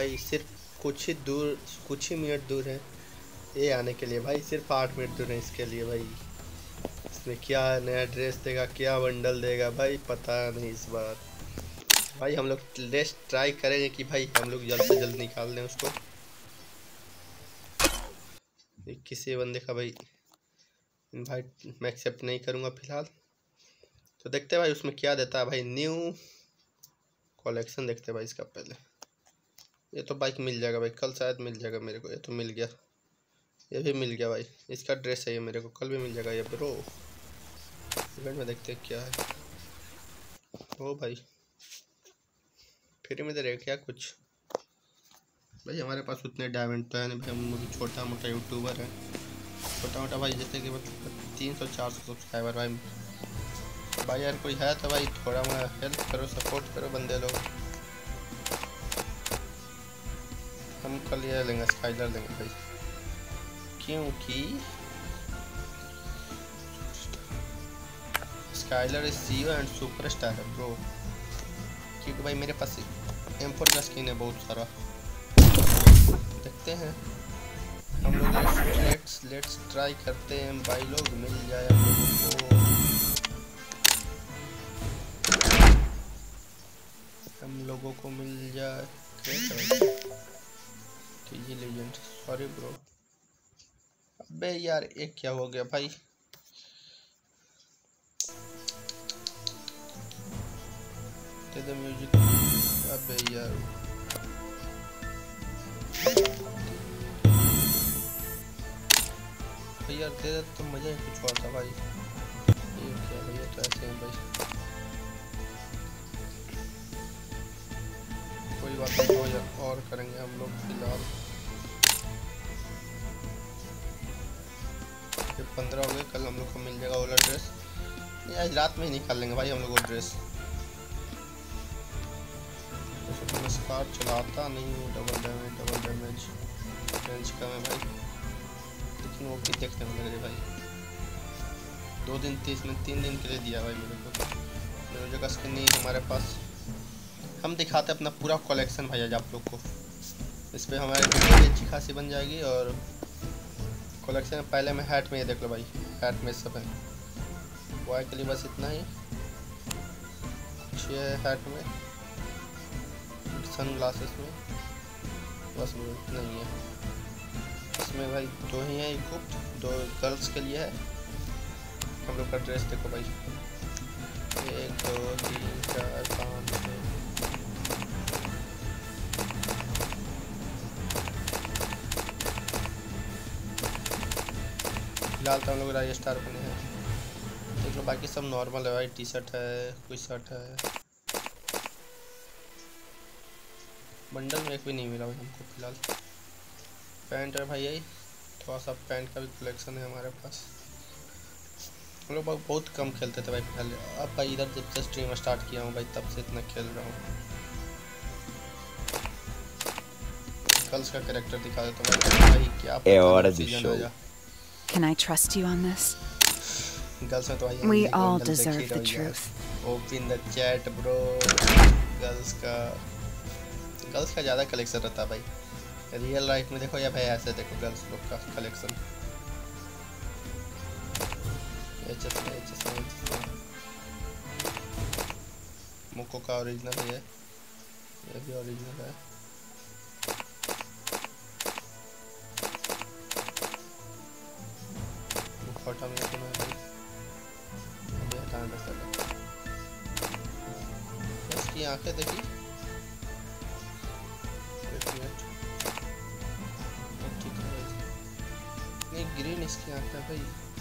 भाई सिर्फ कुछ ही मिनट दूर है ये आने के लिए भाई, सिर्फ 8 मिनट दूर है इसके लिए भाई। इसमें क्या नया ड्रेस देगा, क्या बंडल देगा भाई, पता नहीं इस बार। भाई हम लोग लेट्स ट्राई करेंगे कि भाई हम लोग जल्द से जल्द निकाल दें उसको। किसी बंदे का भाई इनवाइट मैं एक्सेप्ट नहीं करूँगा फिलहाल। तो देखते हैं भाई उसमें क्या देता है भाई। न्यू कलेक्शन देखते हैं भाई इसका पहले। ये तो बाइक मिल जाएगा भाई, कल शायद मिल जाएगा मेरे को। ये तो मिल गया, ये भी मिल गया भाई। इसका ड्रेस है ये मेरे को, कल भी मिल जाएगा ये ब्रो। इवेंट में देखते हैं क्या है। ओ भाई फ्री में दे रहे क्या कुछ? भाई हमारे पास उतने डायमंड तो है नहीं भाई, हम लोग छोटा मोटा यूट्यूबर है। छोटा मोटा भाई जैसे कि मतलब 300-400 सब्सक्राइबर भाई। भाई यार कोई है तो भाई थोड़ा मोड़ा हेल्प करो, सपोर्ट करो बंदे लोग। हम कल ये लेंगे, स्काइलर लेंगे भाई, क्योंकि Skyler is CO and superstar है ब्रो। क्योंकि भाई मेरे पास M4 का स्किन है बहुत सारा। देखते हैं हम लोग, लेट्स ट्राई करते हैं भाई लोग, मिल जाए हम लोगों को। हम लोगों को मिल जाए ये लेजेंड। Sorry bro. अबे यार एक क्या हो गया भाई? म्यूजिक। अबे यार यार दे दे तो मजा ही कुछ और था भाई। ये क्या भैया, तो ऐसे हैं भाई। कोई बात नहीं, 2 यार और करेंगे हम लोग फिलहाल। ये 15 हो गए, कल हम लोग को मिल जाएगा वाला ड्रेस। ये आज रात में ही निकाल लेंगे भाई हम लोग वो ड्रेस। तो मैं स्कार चलाता नहीं हूँ, डबल डैमेज रेंज कम है भाई, लेकिन वो भी देखने को लग रही भाई। 2 दिन 3 दिन के लिए दिया भाई मेरे को। मेरे जगह स्किन नहीं है हमारे पास। हम दिखाते अपना पूरा कलेक्शन भाई आज आप लोग को। इस पर हमारी वीडियो अच्छी खासी बन जाएगी। और कलेक्शन पहले में हैट में ये देख लो भाई, हैट में सब है। बॉय के लिए बस इतना ही ये है हैट में, सन ग्लासेस में बस वो इतना ही है। इसमें भाई 2 ही हैं इक्विप्ड, 2 गर्ल्स के लिए है। हम लोग का ड्रेस देखो भाई, 1 2 3 4 5 6। फिलहाल तो हम लोग राइज स्टार बने हैं, देख लो। बाकी सब नॉर्मल है भाई, टी शर्ट है, कोई शर्ट है। बंडल में एक भी नहीं मिला भाई हमको फिलहाल। पैंट है भाई, यही थोड़ा सा पैंट का भी कलेक्शन है हमारे पास। हम लोग बहुत कम खेलते थे भाई पहले। अब भाई इधर जब से स्ट्रीम स्टार्ट किया हूँ भाई तब से इतना खेल रहा हूँ। गर्ल्स का कैरेक्टर दिखा देता भाई क्या पता। Can I trust you on this? Girls में तो भाई We all deserve the truth. Open the chat bro. Girls का ज़्यादा कलेक्शन रहता है भाई। रियल लाइफ में देखो या भाई ऐसे देखो गर्ल्स लोग का कलेक्शन। मोको का ओरिजिनल है, ये भी ओरिजिनल है। फोटो में तो मैं अभी हटाना पड़ता है। इसकी आंखें देखी, नहीं ग्रीन इसकी आंखें है भाई।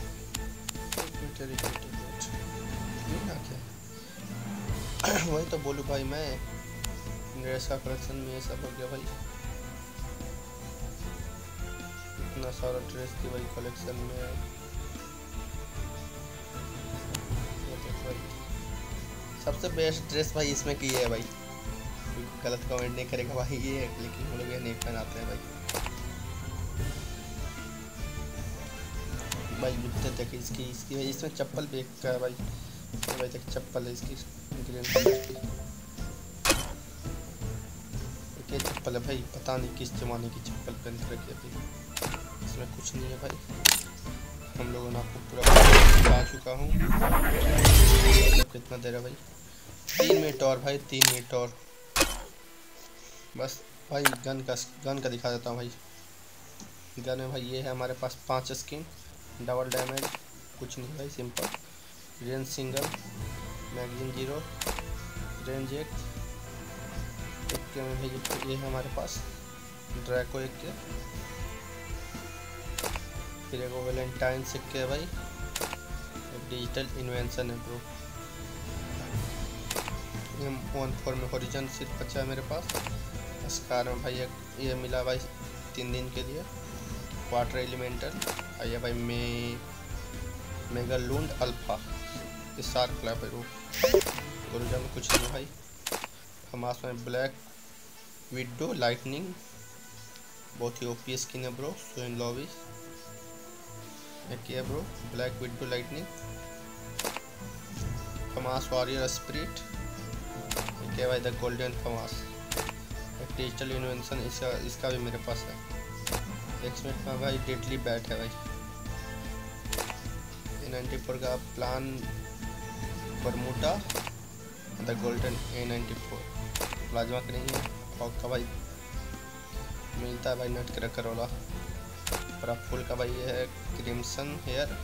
ग्रीन आंखें वही तो बोलूँ भाई मैं। ड्रेस का कलेक्शन में ये सब हो गया भाई। इतना सारा ड्रेस की भाई कलेक्शन में। सबसे बेस्ट ड्रेस भाई इसमें की है भाई, गलत कमेंट नहीं करेगा भाई ये, लेकिन हम लोग ये नहीं पहनाते हैं भाई। भाई जूते देखिए इसकी भाई, इसमें चप्पल भी एक है भाई। तो भाई तक चप्पल है इसकी ग्रीन कलर की। ये चप्पल है भाई, पता नहीं किस जमाने की चप्पल पहन कर रखी है भाई, इसमें कुछ नहीं है भाई। हम लोगों ने आपको पूरा बता चुका हूँ। मतलब कितना देर है भाई, 3 मिनट और भाई, 3 मिनट और बस भाई। गन का दिखा देता हूँ भाई। गन में भाई ये है हमारे पास 5 स्किन, डबल डैमेज, कुछ नहीं भाई, simple range single, magazine 0, range 1 के में भाई ये है हमारे पास ड्रैको 1 के, फिर एक वैलेंटाइन सिक्के है भाई, एक डिजिटल इन्वेंशन है ब्रो। M14 में हॉरिजन सिर्फ बचा है मेरे पास। स्कार में भाई एक ये मिला भाई 3 दिन के लिए, वाटर एलिमेंटल आइए भाई, मेगालूंड अल्फा, ये शार्क क्लैप है वो। गोल्डन में कुछ नहीं भाई। हमास में ब्लैक विडो लाइटनिंग, बहुत ही ओपी स्किन है ब्रो, सो इन लॉबी। एक है bro black widow lightning. FAMAS warrior spirit, एक है भाई द गोल्डन फमास, एक डिजिटल इन्वेंशन, इसका भी मेरे पास है। एक्समेट में भाई डेडली बैट है भाई, A94 का plan Bermuda, the golden A94 plasma का नहीं है। फॉग का भाई मिलता है भाई नट क्रैकर वाला। और फुल का भाई ये है क्रिम्सन हेयर,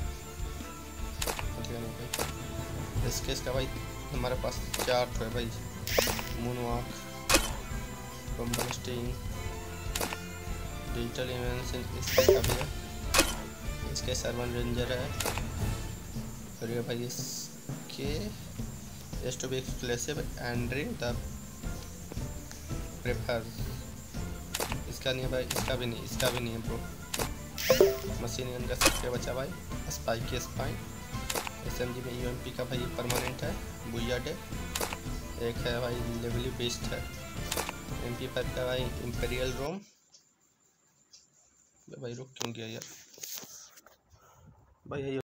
इसके इसका भाई हमारे पास 4 है भाई, moon walk, bumble sting, digital invention इसका भी है, इसके सर्वन रेंजर है। और ये भाई इसके S two B explosive entry the prefer, इसका नहीं है भाई, इसका भी नहीं है ब्रो। मशीन गन का सबसे बचा भाई, स्पाइकी स्पाइन। SMG में UMP का भाई परमानेंट है, बुया डे। एक है भाई लेवली बेस्ट है, MP5 का भाई इंपेरियल रोम। भाई रुक क्यों गया यार भाई।